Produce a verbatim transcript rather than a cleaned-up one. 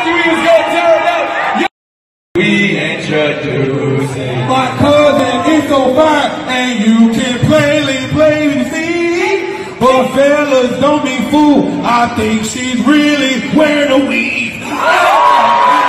was gonna tear it up. We introducing my cousin is so fine, and you can plainly, plainly see. But fellas, don't be fooled. I think she's really wearing a weave.